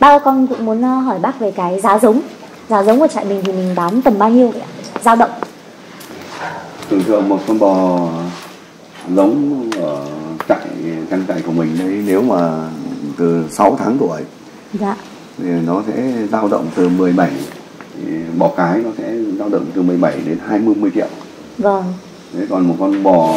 Bác con cũng muốn hỏi bác về cái giá giống. Giá giống của trại mình thì mình bán tầm bao nhiêu vậy ạ? Dao động. Thường thường một con bò giống ở trang trại của mình đấy, nếu mà từ 6 tháng tuổi dạ, thì nó sẽ dao động từ 17, bò cái nó sẽ dao động từ 17 đến 20 triệu. Vâng. Đấy, còn một con bò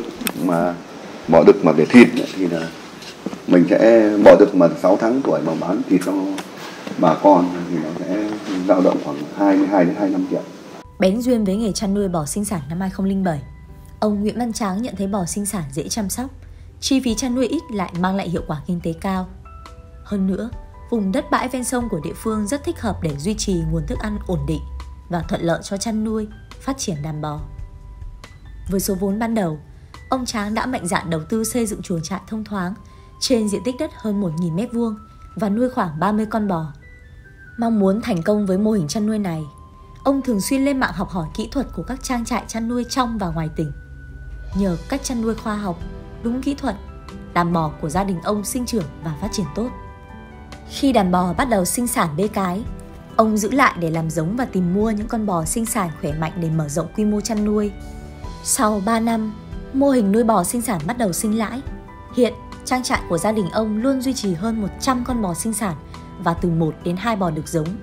đực mà để thịt thì là mình sẽ bò đực mà 6 tháng tuổi mà bán thịt cho bà con thì nó sẽ dao động khoảng 22 đến 25 triệu. Bén duyên với nghề chăn nuôi bò sinh sản năm 2007, ông Nguyễn Văn Tráng nhận thấy bò sinh sản dễ chăm sóc, chi phí chăn nuôi ít lại mang lại hiệu quả kinh tế cao. Hơn nữa, vùng đất bãi ven sông của địa phương rất thích hợp để duy trì nguồn thức ăn ổn định và thuận lợi cho chăn nuôi, phát triển đàn bò. Với số vốn ban đầu, ông Tráng đã mạnh dạn đầu tư xây dựng chuồng trại thông thoáng trên diện tích đất hơn 1.000 m² và nuôi khoảng 30 con bò. Mong muốn thành công với mô hình chăn nuôi này, ông thường xuyên lên mạng học hỏi kỹ thuật của các trang trại chăn nuôi trong và ngoài tỉnh. Nhờ cách chăn nuôi khoa học, đúng kỹ thuật, đàn bò của gia đình ông sinh trưởng và phát triển tốt. Khi đàn bò bắt đầu sinh sản bê cái, ông giữ lại để làm giống và tìm mua những con bò sinh sản khỏe mạnh để mở rộng quy mô chăn nuôi. Sau 3 năm, mô hình nuôi bò sinh sản bắt đầu sinh lãi. Hiện, trang trại của gia đình ông luôn duy trì hơn 100 con bò sinh sản và từ 1 đến 2 bò đực giống.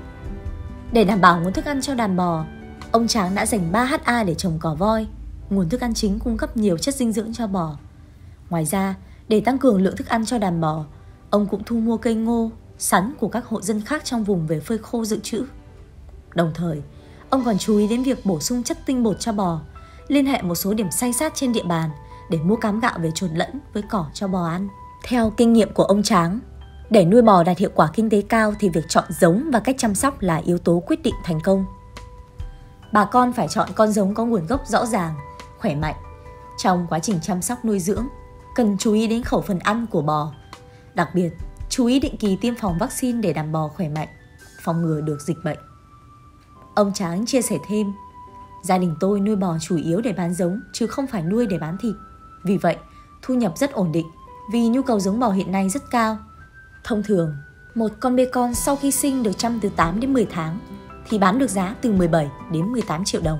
Để đảm bảo nguồn thức ăn cho đàn bò, ông Tráng đã dành 3 ha để trồng cỏ voi, nguồn thức ăn chính cung cấp nhiều chất dinh dưỡng cho bò. Ngoài ra, để tăng cường lượng thức ăn cho đàn bò, ông cũng thu mua cây ngô, sắn của các hộ dân khác trong vùng về phơi khô dự trữ. Đồng thời, ông còn chú ý đến việc bổ sung chất tinh bột cho bò, liên hệ một số điểm xay sát trên địa bàn để mua cám gạo về trộn lẫn với cỏ cho bò ăn. Theo kinh nghiệm của ông Tráng, để nuôi bò đạt hiệu quả kinh tế cao thì việc chọn giống và cách chăm sóc là yếu tố quyết định thành công. Bà con phải chọn con giống có nguồn gốc rõ ràng, khỏe mạnh. Trong quá trình chăm sóc nuôi dưỡng, cần chú ý đến khẩu phần ăn của bò. Đặc biệt, chú ý định kỳ tiêm phòng vaccine để đàn bò khỏe mạnh, phòng ngừa được dịch bệnh. Ông Tráng chia sẻ thêm, gia đình tôi nuôi bò chủ yếu để bán giống chứ không phải nuôi để bán thịt. Vì vậy, thu nhập rất ổn định vì nhu cầu giống bò hiện nay rất cao. Thông thường, một con bê con sau khi sinh được chăm từ 8 đến 10 tháng thì bán được giá từ 17 đến 18 triệu đồng.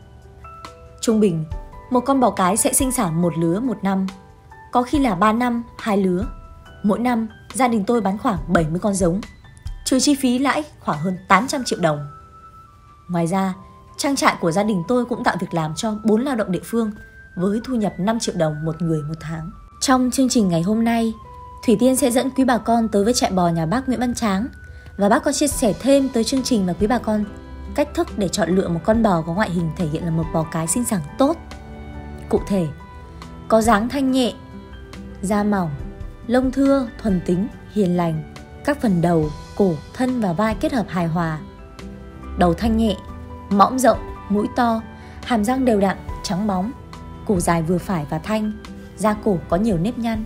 Trung bình, một con bò cái sẽ sinh sản một lứa một năm, có khi là 3 năm, 2 lứa. Mỗi năm, gia đình tôi bán khoảng 70 con giống, trừ chi phí lãi khoảng hơn 800 triệu đồng. Ngoài ra, trang trại của gia đình tôi cũng tạo việc làm cho 4 lao động địa phương với thu nhập 5 triệu đồng một người một tháng. Trong chương trình ngày hôm nay, Thủy Tiên sẽ dẫn quý bà con tới với trại bò nhà bác Nguyễn Văn Tráng và bác có chia sẻ thêm tới chương trình và quý bà con cách thức để chọn lựa một con bò có ngoại hình thể hiện là một bò cái sinh sản tốt. Cụ thể, có dáng thanh nhẹ, da mỏng, lông thưa, thuần tính, hiền lành, các phần đầu, cổ, thân và vai kết hợp hài hòa. Đầu thanh nhẹ, mõm rộng, mũi to, hàm răng đều đặn, trắng bóng, cổ dài vừa phải và thanh, da cổ có nhiều nếp nhăn.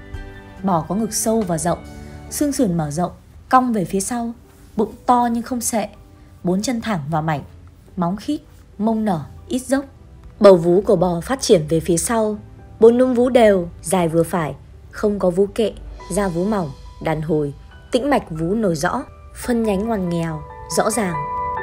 Bò có ngực sâu và rộng, xương sườn mở rộng, cong về phía sau, bụng to nhưng không sệ, 4 chân thẳng và mảnh, móng khít, mông nở, ít dốc. Bầu vú của bò phát triển về phía sau, 4 núm vú đều, dài vừa phải, không có vú kệ, da vú mỏng, đàn hồi, tĩnh mạch vú nổi rõ, phân nhánh ngoằn nghèo, rõ ràng.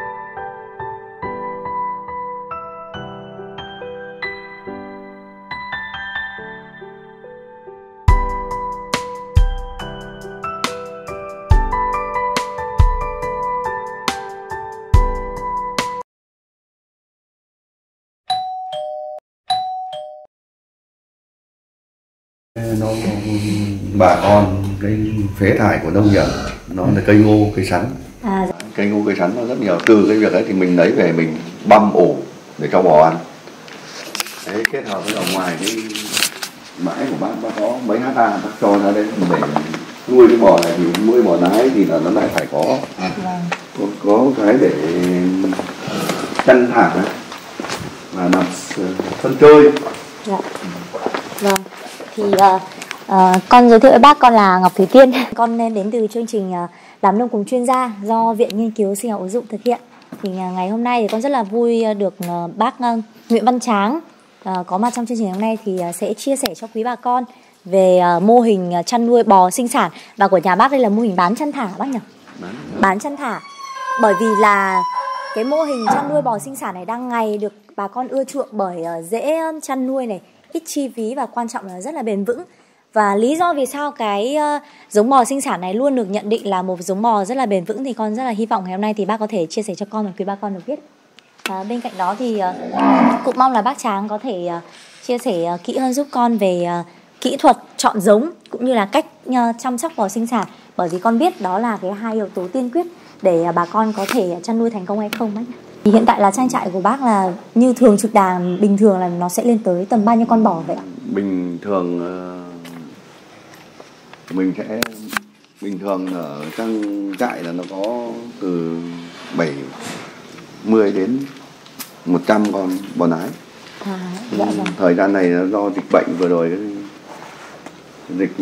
Nó bà con cái phế thải của nông nghiệp nó là cây ngô cây sắn. Cây ngô cây sắn nó rất nhiều. Từ cái việc đấy thì mình lấy về mình băm ổ để cho bò ăn. Đấy, kết hợp với ở ngoài cái bãi của bác có mấy ha bác cho ra đây để nuôi cái bò này, thì nuôi bò nái thì là nó lại phải có cái để chăn thả và làm sân chơi. Dạ. Vâng. Thì con giới thiệu với bác, con là Ngọc Thủy Tiên. Con đến từ chương trình Làm Nông Cùng Chuyên Gia do Viện Nghiên cứu Sinh học ứng dụng thực hiện. Thì ngày hôm nay thì con rất là vui được bác Nguyễn Văn Tráng có mặt trong chương trình hôm nay thì sẽ chia sẻ cho quý bà con về mô hình chăn nuôi bò sinh sản, và của nhà bác đây là mô hình bán chăn thả bác nhỉ? Bán chăn thả. Bởi vì là cái mô hình chăn nuôi bò sinh sản này đang ngày được bà con ưa chuộng, bởi dễ chăn nuôi này, ít chi phí và quan trọng là rất là bền vững. Và lý do vì sao cái giống bò sinh sản này luôn được nhận định là một giống bò rất là bền vững thì con rất là hy vọng ngày hôm nay thì bác có thể chia sẻ cho con và quý bà con được biết. Bên cạnh đó thì cũng mong là bác Tráng có thể chia sẻ kỹ hơn giúp con về kỹ thuật chọn giống cũng như là cách chăm sóc bò sinh sản, bởi vì con biết đó là cái hai yếu tố tiên quyết để bà con có thể chăn nuôi thành công hay không bác. Thì hiện tại là trang trại của bác là như thường trực đàn bình thường là nó sẽ lên tới tầm bao nhiêu con bò vậy ạ? Bình thường ở trang trại là nó có từ 70 đến 100 con bò nái. Dạ vâng. Thời gian này nó do dịch bệnh vừa rồi, dịch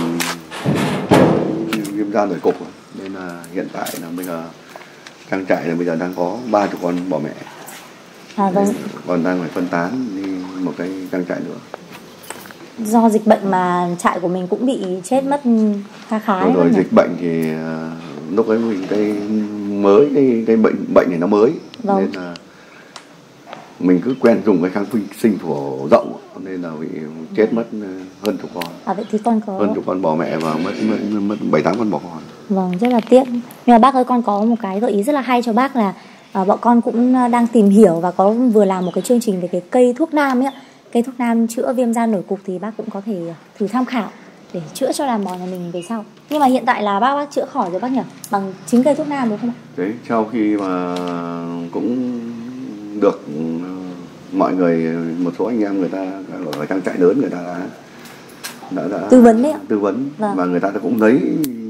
viêm da nổi cục, nên là hiện tại là bây giờ trang trại là bây giờ đang có 30 con bò mẹ. Vâng. Còn đang phải phân tán đi một cái trang trại nữa. Do dịch bệnh mà trại của mình cũng bị chết mất khá rồi dịch bệnh thì lúc ấy mình cái bệnh này nó mới. Vâng. Nên là mình cứ quen dùng cái kháng sinh phổ rộng nên là bị chết mất hơn chục con. Vậy thì con có hơn chục con bò mẹ và mất 7-8 con bò con. Vâng, rất là tiếc. Nhưng mà bác ơi, con có một cái gợi ý rất là hay cho bác là bọn con cũng đang tìm hiểu và vừa làm một cái chương trình về cái cây thuốc nam ấy ạ. Cây thuốc nam chữa viêm da nổi cục thì bác cũng có thể thử tham khảo để chữa cho đàn bò nhà mình về sau. Nhưng mà hiện tại là bác chữa khỏi rồi bác nhỉ? Bằng chính cây thuốc nam đúng không ạ? Đấy, sau khi mà cũng được mọi người, một số anh em người ta ở trang trại lớn người ta đã tư vấn đấy ạ. Tư vấn. Vâng. Và người ta cũng lấy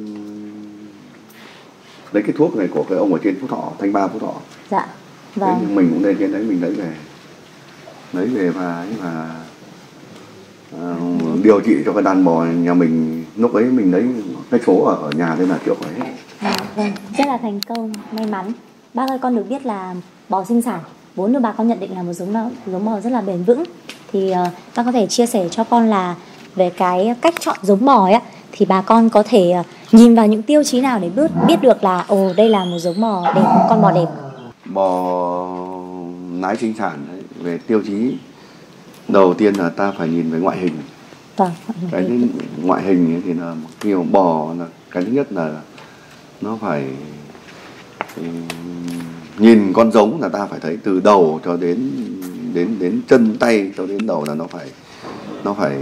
cái thuốc này của cái ông ở trên Phú Thọ, Thanh Ba Phú Thọ. Dạ. Vâng. Thế mình cũng lên trên đấy mình lấy về và điều trị cho cái đàn bò nhà mình. Lúc ấy mình lấy cái số ở nhà đây là chữa khỏi hết. Vâng, rất là thành công, may mắn. Bác ơi, con được biết là bò sinh sản vốn được bà con nhận định là một giống bò rất là bền vững, thì bác có thể chia sẻ cho con là về cái cách chọn giống bò ấy, thì bà con có thể nhìn vào những tiêu chí nào để biết được là đây là một giống bò đẹp, con bò đẹp. Bò nái sinh sản ấy, về tiêu chí đầu tiên là ta phải nhìn về ngoại hình. Vâng. Cái ngoại hình ấy thì là khi mà bò là cái thứ nhất là nó phải nhìn con giống là ta phải thấy từ đầu cho đến chân tay cho đến đầu là nó phải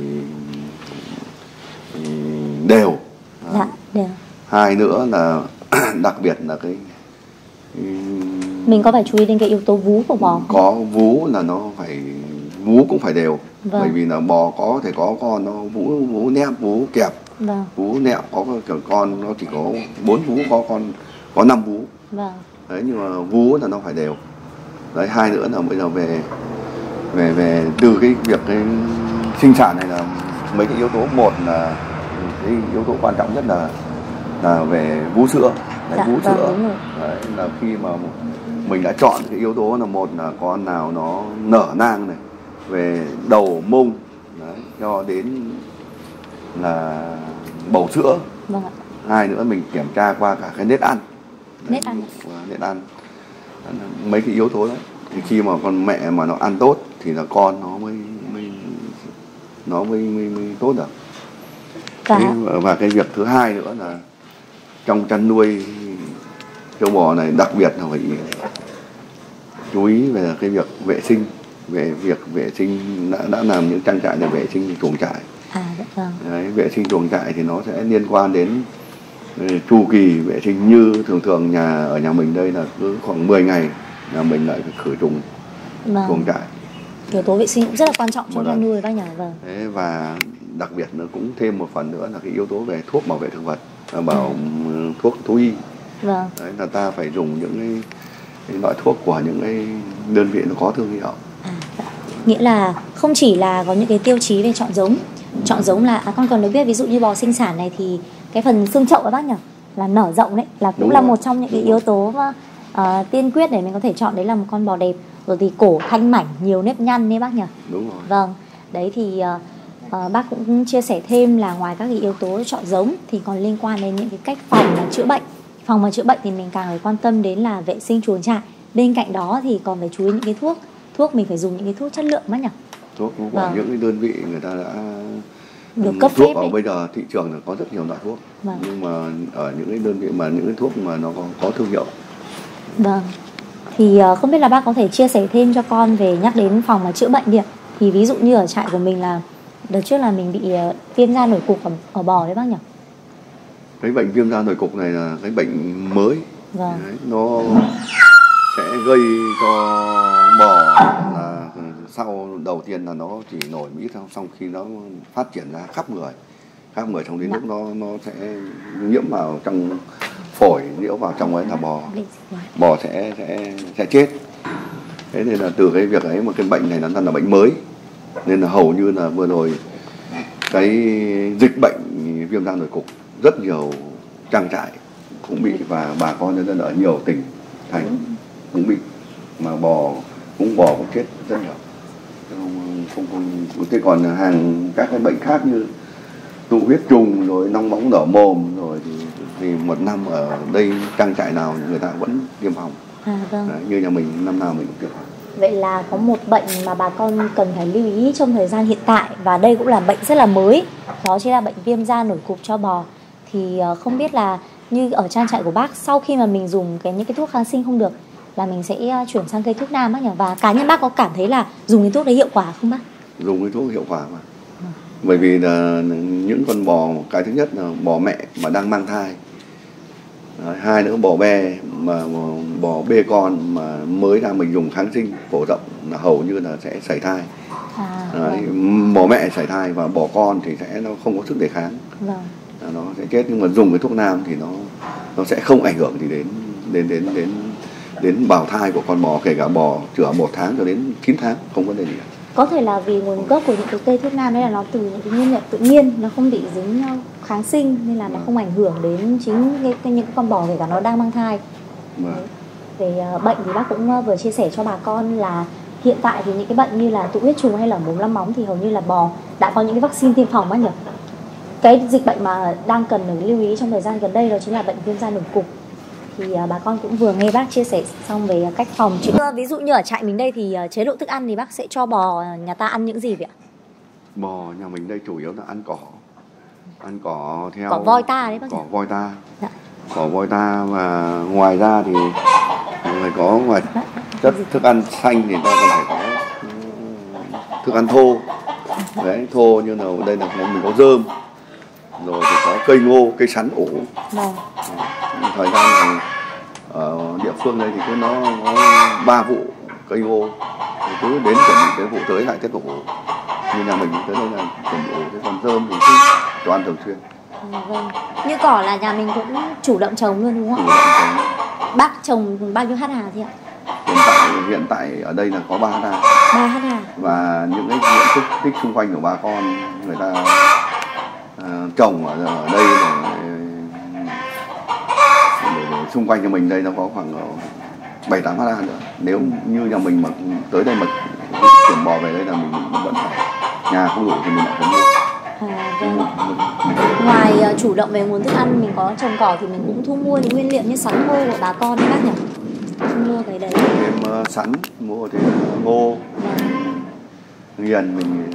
đều. Dạ, đều. Hai nữa là đặc biệt là cái mình có phải chú ý đến cái yếu tố vú của bò. Có vú là vú cũng phải đều. Vâng. Bởi vì là bò có thể có con nó vú nép, vú kẹp. Vâng. Vú nẹo có kiểu con nó chỉ có 4 vú, có 5 vú. Vâng. Đấy, nhưng mà vú là nó phải đều. Đấy, hai nữa là bây giờ về từ cái việc cái sinh sản này là mấy cái yếu tố. Một là cái yếu tố quan trọng nhất là về vú sữa. Đấy, vú sữa. Đấy, là khi mà mình đã chọn cái yếu tố là một là con nào nó nở nang này, về đầu mông, đấy, cho đến là bầu sữa. Vâng ạ. Hai nữa mình kiểm tra qua cả cái nếp ăn. Nếp ăn. Nếp ăn. Mấy cái yếu tố đấy. Thì khi mà con mẹ mà nó ăn tốt thì là con nó mới tốt được. Và cái việc thứ hai nữa là trong chăn nuôi châu bò này đặc biệt là phải chú ý về cái việc vệ sinh. Về việc vệ sinh đã làm những trang trại để vệ sinh chuồng trại. Vâng. Đấy, vệ sinh chuồng trại thì nó sẽ liên quan đến chu kỳ vệ sinh. Như thường ở nhà mình đây là cứ khoảng 10 ngày là mình lại phải khử trùng chuồng trại. Yếu tố vệ sinh cũng rất là quan trọng trong chăn nuôi bác nhỉ. Vâng. Thế và đặc biệt nó cũng thêm một phần nữa là cái yếu tố về thuốc bảo vệ thực vật, thuốc thú y. Vâng. Đấy là ta phải dùng những cái loại thuốc của những cái đơn vị nó có thương hiệu. Nghĩa là không chỉ là có những cái tiêu chí về chọn giống là con còn được biết ví dụ như bò sinh sản này thì cái phần xương chậu các bác nhỉ, là nở rộng đấy là cũng là một trong những cái yếu tố tiên quyết để mình có thể chọn đấy là một con bò đẹp. Rồi thì cổ thanh mảnh, nhiều nếp nhăn đấy bác nhỉ. Đúng rồi. Vâng. Đấy thì Bác cũng chia sẻ thêm là ngoài các cái yếu tố chọn giống thì còn liên quan đến những cái cách phòng và chữa bệnh. Phòng và chữa bệnh thì mình càng phải quan tâm đến là vệ sinh chuồng trại. Bên cạnh đó thì còn phải chú ý những cái thuốc mình phải dùng những cái thuốc chất lượng bác nhỉ? Thuốc của những cái đơn vị người ta đã được cấp thuốc phép ở đấy. bây giờ thị trường là có rất nhiều loại thuốc, nhưng mà ở những cái đơn vị mà những cái thuốc mà nó có thương hiệu. Vâng. Thì không biết là bác có thể chia sẻ thêm cho con về nhắc đến phòng và chữa bệnh đi ạ. Thì ví dụ như ở trại của mình là đợt trước là mình bị viêm da nổi cục ở bò đấy bác nhỉ? Cái bệnh viêm da nổi cục này là cái bệnh mới. Vâng. Đấy, nó sẽ gây cho bò là sau đầu tiên là nó chỉ nổi mỹ, xong khi nó phát triển ra khắp người xong đến lúc nó sẽ nhiễm vào trong phổi, nhiễm vào trong ấy là bò sẽ chết. Thế nên là từ cái việc ấy mà cái bệnh này nó là bệnh mới, nên là hầu như là vừa rồi cái dịch bệnh viêm da nổi cục rất nhiều trang trại cũng bị, và bà con nhân dân ở nhiều tỉnh thành cũng bị, mà bò cũng chết rất nhiều. Thế còn hàng các cái bệnh khác như tụ huyết trùng rồi nong bóng đỏ mồm rồi thì một năm ở đây trang trại nào người ta vẫn tiêm phòng. Vâng. Đấy, như nhà mình năm nào mình cũng tiêm phòng. Vậy là có một bệnh mà bà con cần phải lưu ý trong thời gian hiện tại, và đây cũng là bệnh rất là mới, đó chính là bệnh viêm da nổi cục cho bò. Thì không biết là như ở trang trại của bác, sau khi mà mình dùng những cái thuốc kháng sinh không được là mình sẽ chuyển sang cây thuốc nam bác nhỉ? Và cá nhân bác có cảm thấy là dùng cái thuốc đấy hiệu quả không bác? Dùng cái thuốc hiệu quả mà. Bởi vì là những con bò, cái thứ nhất là bò mẹ mà đang mang thai. Đấy, hai nữa bò be mà bò bê con mà mới ra mình dùng kháng sinh phổ rộng là hầu như là sẽ sảy thai. Đấy, bò mẹ sảy thai và bò con thì nó không có sức đề kháng. Vâng. Nó sẽ chết. Nhưng mà dùng cái thuốc nam thì nó sẽ không ảnh hưởng gì đến bào thai của con bò, kể cả bò chữa 1 tháng cho đến 9 tháng không có vấn đề gì. Có thể là vì nguồn gốc của những cái cây thuốc nam đấy là nó từ những cái nguyên liệu tự nhiên, nó không bị dính kháng sinh nên là nó không ảnh hưởng đến chính những con bò kể cả nó đang mang thai. Về bệnh thì bác cũng vừa chia sẻ cho bà con là hiện tại thì những cái bệnh như là tụ huyết trùng hay là mồm long móng thì hầu như là bò đã có những cái vaccine tiêm phòng bác nhỉ? Cái dịch bệnh mà đang cần phải lưu ý trong thời gian gần đây đó chính là bệnh viêm da nổi cục. Thì bà con cũng vừa nghe bác chia sẻ xong về cách phòng chữa. Ví dụ như ở trại mình đây thì chế độ thức ăn thì bác sẽ cho bò nhà ta ăn những gì vậy ạ? Bò nhà mình đây chủ yếu là ăn cỏ theo cỏ voi ta đấy bác. Cỏ voi ta. Dạ. Cỏ voi ta, và ngoài ra thì phải có chất thức ăn xanh thì ta còn phải có thức ăn thô. Đấy, thô như là đây là mình có rơm, rồi thì có cây ngô, cây sắn, ủ. Thời gian này ở địa phương đây thì cứ nó có 3 vụ cây ngô, thì cứ đến chuẩn bị cái vụ tới lại tiếp tục ủ. Như nhà mình tới đây là chuẩn bị ủ, cái còn rơm thì cứ cho ăn thường xuyên. Vâng. Như cỏ là nhà mình cũng chủ động trồng luôn đúng không ạ? Bác trồng bao nhiêu ha thì ạ? Hiện tại ở đây là có 3 ha. 3 ha. Và những cái diện tích xung quanh của bà con người ta trồng ở đây để xung quanh cho mình đây nó có khoảng 7-8 ha nữa. Nếu như nhà mình mà tới đây mà chuyển bò về đây là mình vẫn phải, nhà không đủ thì mình lại phải mua. Vâng. Ngoài chủ động về nguồn thức ăn, mình có trồng cỏ thì mình cũng thu mua những nguyên liệu như sắn ngô của bà con đấy bác nhỉ? Thu mua cái đấy. Thêm sắn, mua thêm ngô, nghiền mình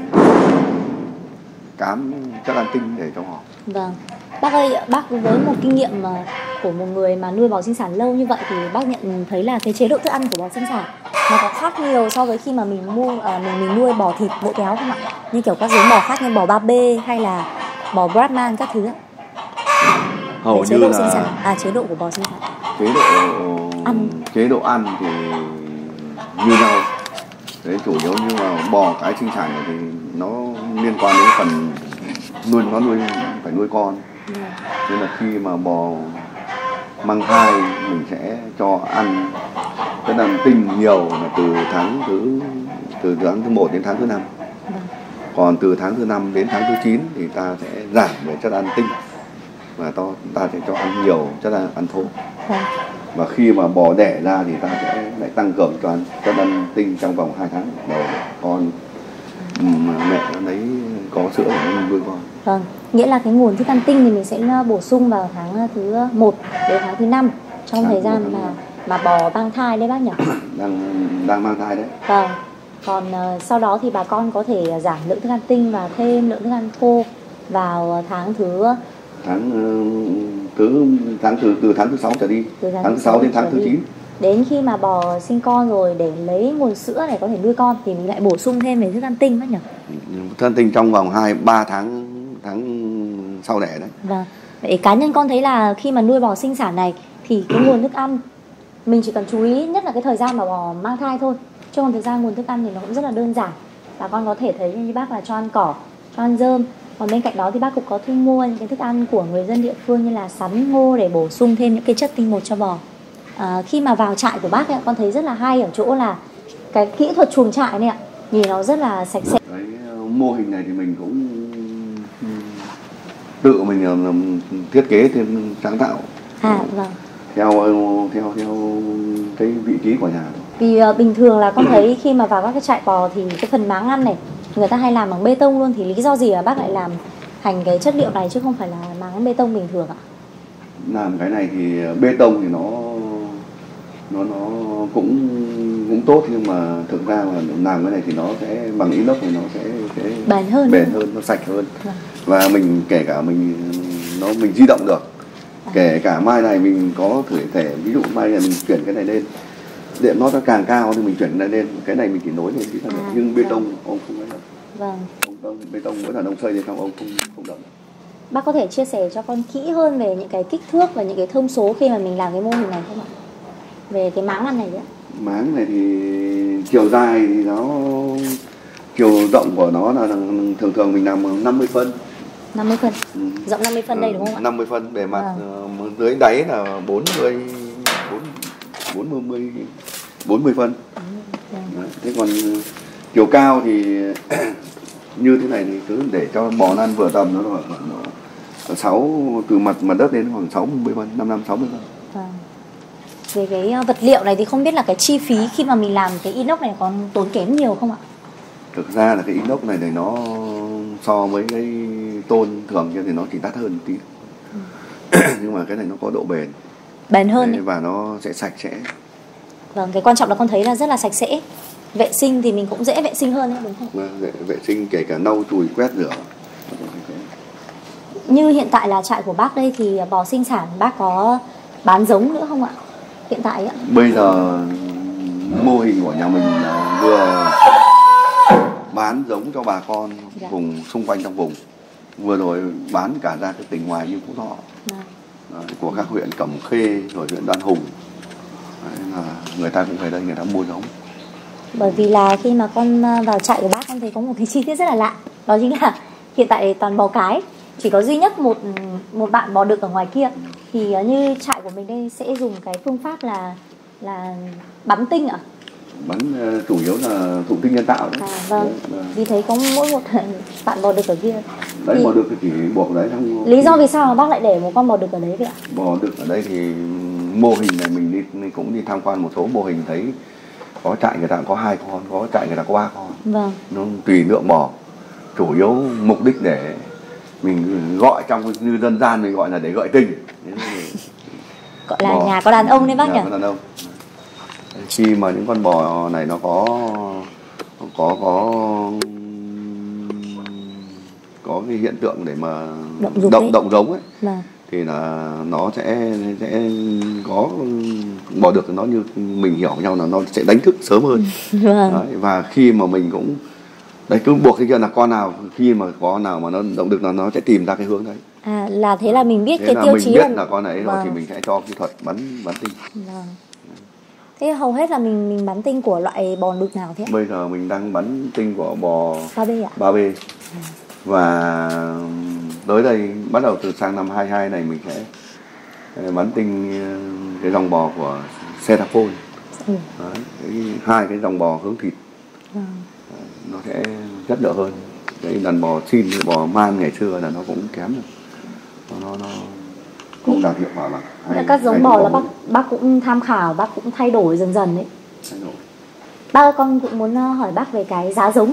cám chất ăn tinh để cho họ. Vâng. Bác ơi, bác với một kinh nghiệm của một người mà nuôi bò sinh sản lâu như vậy thì bác nhận thấy là cái chế độ thức ăn của bò sinh sản nó có khác nhiều so với khi mà mình mình nuôi bò thịt mỡ béo không ạ? Như kiểu các giống bò khác như bò 3B hay là bò Brahman các thứ ạ. Hầu chế như độ là sinh sản, chế độ của bò sinh sản. Chế độ ăn thì như nhau. Đấy, chủ yếu như mà bò cái sinh sản này thì nó liên quan đến phần phải nuôi con. Nên là khi mà bò mang thai mình sẽ cho ăn chất ăn tinh nhiều là từ tháng thứ 1 đến tháng thứ 5. Còn từ tháng thứ 5 đến tháng thứ 9 thì ta sẽ giảm về chất ăn tinh và ta sẽ cho ăn nhiều chất ăn thô. Và khi mà bò đẻ ra thì ta sẽ lại tăng cường cho ăn chất ăn tinh trong vòng 2 tháng đầu con mẹ nó lấy có sữa để mình nuôi con. Vâng, nghĩa là cái nguồn thức ăn tinh thì mình sẽ bổ sung vào tháng thứ 1 đến tháng thứ 5 trong thời gian mà bò mang thai đấy bác nhỉ? đang mang thai đấy. Vâng. Còn sau đó thì bà con có thể giảm lượng thức ăn tinh và thêm lượng thức ăn khô vào từ tháng thứ 6 trở đi, tháng thứ 6 đến tháng thứ 9. Đến khi mà bò sinh con rồi để lấy nguồn sữa này có thể nuôi con thì mình lại bổ sung thêm về thức ăn tinh bác nhỉ? Thức ăn tinh trong vòng 2-3 tháng sau đẻ đấy. Vâng. Vậy cá nhân con thấy là khi mà nuôi bò sinh sản này thì cái nguồn thức ăn mình chỉ cần chú ý nhất là cái thời gian mà bò mang thai thôi. Chứ còn thực ra nguồn thức ăn thì nó cũng rất là đơn giản. Bà con có thể thấy như bác là cho ăn cỏ, cho ăn rơm. Còn bên cạnh đó thì bác cũng có thu mua những cái thức ăn của người dân địa phương như là sắn, ngô để bổ sung thêm những cái chất tinh bột cho bò. Khi mà vào trại của bác ấy, con thấy rất là hay ở chỗ là cái kỹ thuật chuồng trại này ạ, nhìn nó rất là sạch sẽ. Cái mô hình này thì mình cũng tự mình thiết kế thêm, sáng tạo. Vâng. Theo cái vị trí của nhà. Vì bình thường là con thấy khi mà vào các cái trại bò thì cái phần máng ăn này người ta hay làm bằng bê tông luôn, thì lý do gì là bác lại làm thành cái chất liệu này chứ không phải là máng bê tông bình thường ạ? Làm cái này thì bê tông thì nó cũng tốt, nhưng mà thực ra mà làm cái này thì nó sẽ bằng inox thì nó sẽ bền hơn, nó sạch hơn. Và mình kể cả mình di động được. Kể cả mai này mình có thể ví dụ mai này mình chuyển cái này lên, điện nó càng cao thì mình chuyển cái này lên, cái này mình chỉ nối lên tí là được. Nhưng bê tông ông không ấy đâu. Vâng. Bê tông mỗi lần ông xây lên xong ông không động. Bác có thể chia sẻ cho con kỹ hơn về những cái kích thước và những cái thông số khi mà mình làm cái mô hình này không ạ? Về cái máng ăn này đấy. Máng này thì chiều dài thì chiều rộng của nó là thường mình làm 50 phân. 50 phân. Rộng 50 phân đây đúng không ạ? 50 phân, bề mặt dưới đáy là 40 phân. Đấy. Thế còn chiều cao thì như thế này thì cứ để cho bò ăn vừa tầm nó khoảng 6 từ mặt đất đến khoảng 60 phân, 60 phân. Về cái vật liệu này thì không biết là cái chi phí khi mà mình làm cái inox này còn tốn kém nhiều không ạ? Thực ra là cái inox này nó so với cái tôn thường thì nó chỉ đắt hơn một tí. Nhưng mà cái này nó có độ bền hơn và nó sẽ sạch sẽ. Vâng, cái quan trọng là con thấy là rất là sạch sẽ. Vệ sinh thì mình cũng dễ vệ sinh hơn đấy đúng không? Vâng, vệ sinh kể cả lau chùi quét rửa. Như hiện tại là trại của bác đây thì bò sinh sản bác có bán giống nữa không ạ? Hiện tại ạ. Bây giờ mô hình của nhà mình là vừa bán giống cho bà con vùng xung quanh trong vùng, vừa rồi bán cả ra cái tỉnh ngoài như Phú Thọ, của các huyện Cẩm Khê rồi huyện Đoan Hùng. Đấy, là người ta cũng về đây người ta mua giống. Bởi vì là khi mà con vào trại của bác con thấy có một cái chi tiết rất là lạ, đó chính là hiện tại toàn bò cái, chỉ có duy nhất một bạn bò đực ở ngoài kia. Thì như trại của mình đây sẽ dùng cái phương pháp là bắn tinh ạ? Bắn chủ yếu là thụ tinh nhân tạo đấy. Vâng. Vì thấy có mỗi một bạn bò đực ở kia. Đấy thì bò đực thì chỉ buộc đấy không. Lý do vì sao mà bác lại để một con bò đực ở đấy vậy ạ? Bò đực ở đây thì mô hình này mình cũng đi tham quan một số mô hình, thấy có trại người ta có 2 con, có trại người ta có 3 con. Vâng. Nó tùy lượng bò. Chủ yếu mục đích để mình gọi trong như dân gian mình gọi là để gợi tình. Gọi là nhà có đàn ông đấy bác nhỉ? Nhà có đàn ông. Khi mà những con bò này nó có cái hiện tượng để mà động giống ấy, thì là nó sẽ có bò đực, nó như mình hiểu nhau là nó sẽ đánh thức sớm hơn. Đấy, và khi mà mình cũng đấy cứ buộc cái kia là con nào, khi mà có nào mà nó động đực là nó sẽ tìm ra cái hướng đấy. Là thế là mình biết thế cái tiêu chí là con này rồi thì mình sẽ cho kỹ thuật bắn tinh. Thế hầu hết là mình bắn tinh của loại bò đực nào thế? Bây giờ mình đang bắn tinh của bò 3B ạ? 3B. Và tới đây bắt đầu từ sang năm 22 này mình sẽ bắn tinh cái dòng bò của Cetaphil. Hai cái dòng bò hướng thịt. Nó sẽ chất đỡ hơn. Cái đàn bò xin, bò man ngày xưa là nó cũng kém rồi. Nó không đạt hiệu quả bằng. Các giống bò là bác cũng tham khảo, bác cũng thay đổi dần đấy. Thay đổi. Bác ơi, con cũng muốn hỏi bác về cái giá giống.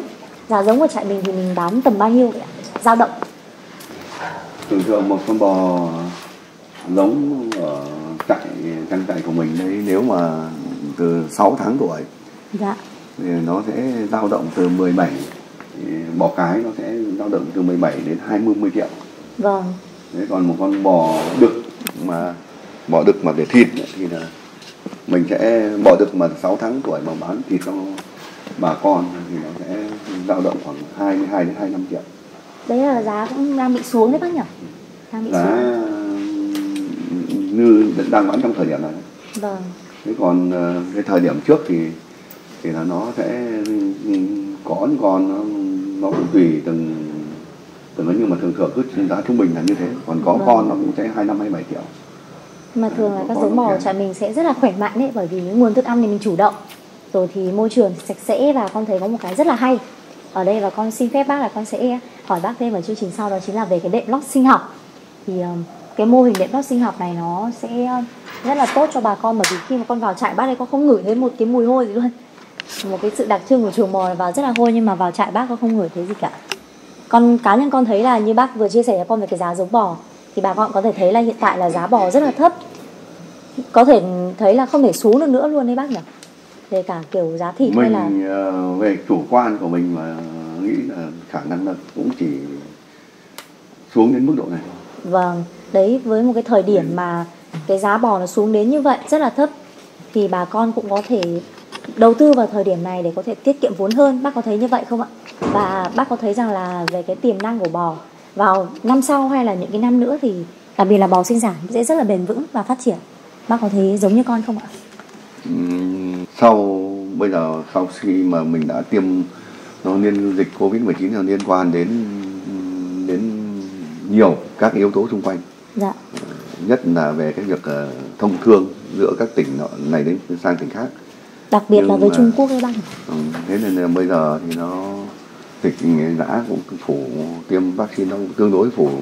Giá giống của trại mình thì mình bán tầm bao nhiêu vậy ạ? Dao động? Thường thường một con bò giống ở trang trại của mình đấy, nếu mà từ 6 tháng tuổi dạ, thì nó sẽ dao động từ 17, bò cái nó sẽ dao động từ 17 đến 20 triệu. Vâng. Đấy, còn một con bò đực mà để thịt thì là mình sẽ bò đực mà 6 tháng tuổi mà bán thịt cho bà con thì nó sẽ dao động khoảng 22 đến 25 triệu. Đấy là giá cũng đang bị xuống đấy bác nhỉ? Đang bị giá xuống. Như đang bán trong thời điểm này. Vâng. Thế còn cái thời điểm trước thì là nó sẽ có những con nó cũng tùy từng nhưng mà thường cứ giá trung bình là như thế. Còn có con nó cũng sẽ 25-27 triệu. Mà thường là các giống bò trại mình sẽ rất là khỏe mạnh đấy, bởi vì những nguồn thức ăn thì mình chủ động, rồi thì môi trường sạch sẽ, và con thấy có một cái rất là hay ở đây, và con xin phép bác là con sẽ hỏi bác thêm ở chương trình sau, đó chính là về cái đệm lót sinh học. Thì cái mô hình đệm lót sinh học này nó sẽ rất là tốt cho bà con, bởi vì khi mà con vào trại bác đây con không ngửi thấy một cái mùi hôi gì luôn. Một cái sự đặc trưng của chuồng bò vào rất là hôi, nhưng mà vào trại bác con không ngửi thấy gì cả. Cá nhân con thấy là như bác vừa chia sẻ cho con về cái giá giống bò, thì bà con có thể thấy là hiện tại là giá bò rất là thấp, có thể thấy là không thể xuống được nữa luôn đấy bác nhỉ? Về cả kiểu giá thịt mình, hay là về chủ quan của mình mà nghĩ là khả năng là cũng chỉ xuống đến mức độ này. Vâng, đấy, với một cái thời điểm mà cái giá bò nó xuống đến như vậy rất là thấp, thì bà con cũng có thể đầu tư vào thời điểm này để có thể tiết kiệm vốn hơn. Bác có thấy như vậy không ạ? Và bác có thấy rằng là về cái tiềm năng của bò vào năm sau hay là những cái năm nữa thì đặc biệt là bò sinh sản sẽ rất là bền vững và phát triển. Bác có thấy giống như con không ạ? Bây giờ sau khi mà mình đã tiêm nó dịch Covid-19 nó liên quan đến nhiều các yếu tố xung quanh. Dạ. Nhất là về cái việc thông thương giữa các tỉnh này đến sang tỉnh khác. Đặc biệt là với Trung Quốc đấy bác. Thế nên là bây giờ thì nó dịch đã cũng phủ tiêm vaccine nó tương đối phủ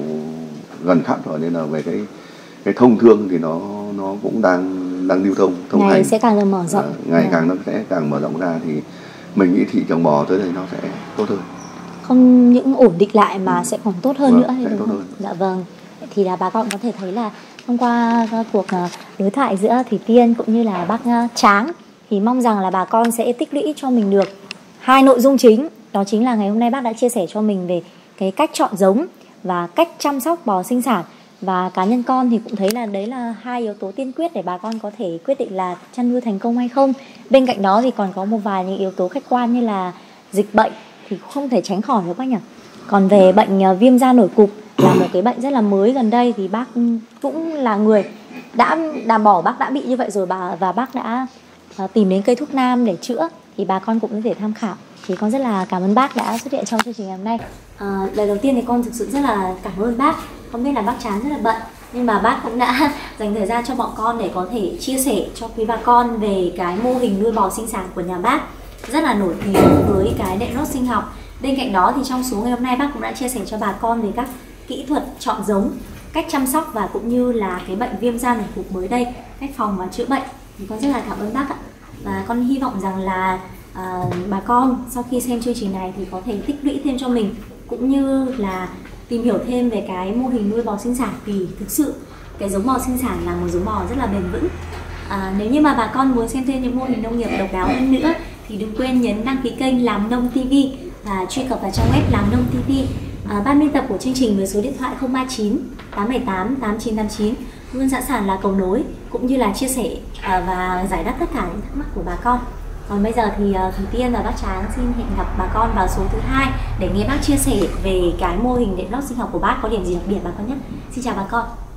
gần khắp rồi, nên là về cái thông thương thì nó cũng đang lưu thông ngày sẽ càng được mở rộng. Nó sẽ càng mở rộng ra, thì mình nghĩ thị trường bò tới đây nó sẽ tốt hơn. Không những ổn định lại mà sẽ còn tốt hơn nữa, sẽ đúng tốt không? Hơn. Dạ vâng. Thì là bà con có thể thấy là hôm qua cuộc đối thoại giữa Thủy Tiên cũng như là bác Tráng, thì mong rằng là bà con sẽ tích lũy cho mình được hai nội dung chính. Đó chính là ngày hôm nay bác đã chia sẻ cho mình về cái cách chọn giống và cách chăm sóc bò sinh sản. Và cá nhân con thì cũng thấy là đấy là hai yếu tố tiên quyết để bà con có thể quyết định là chăn nuôi thành công hay không. Bên cạnh đó thì còn có một vài những yếu tố khách quan như là dịch bệnh thì không thể tránh khỏi được bác nhỉ. Còn về bệnh viêm da nổi cục là một cái bệnh rất là mới gần đây, thì bác cũng là người đã đảm bảo bác đã bị như vậy rồi, và bác đã tìm đến cây thuốc nam để chữa, thì bà con cũng có thể tham khảo. Thì con rất là cảm ơn bác đã xuất hiện trong chương trình ngày hôm nay. Lời đầu tiên thì con thực sự rất là cảm ơn bác. Không biết là bác Tráng rất là bận, nhưng mà bác cũng đã dành thời gian cho bọn con để có thể chia sẻ cho quý bà con về cái mô hình nuôi bò sinh sản của nhà bác, rất là nổi tiếng với cái đệm lót sinh học. Bên cạnh đó thì trong số ngày hôm nay bác cũng đã chia sẻ cho bà con về các kỹ thuật chọn giống, cách chăm sóc và cũng như là cái bệnh viêm da nổi cục mới đây, cách phòng và chữa bệnh. Thì con rất là cảm ơn bác ạ. Và con hy vọng rằng là bà con sau khi xem chương trình này thì có thể tích lũy thêm cho mình, cũng như là tìm hiểu thêm về cái mô hình nuôi bò sinh sản, vì thực sự cái giống bò sinh sản là một giống bò rất là bền vững. Nếu như mà bà con muốn xem thêm những mô hình nông nghiệp độc đáo hơn nữa thì đừng quên nhấn đăng ký kênh Làm Nông TV và truy cập vào trang web Làm Nông TV. Ban biên tập của chương trình với số điện thoại 039 878 8989 luôn sẵn sàng là cầu nối cũng như là chia sẻ và giải đáp tất cả những thắc mắc của bà con. Còn bây giờ thì Thủy Tiên và bác Tráng xin hẹn gặp bà con vào số thứ 2 để nghe bác chia sẻ về cái mô hình đệm lót sinh học của bác có điểm gì đặc biệt bà con nhé. Xin chào bà con.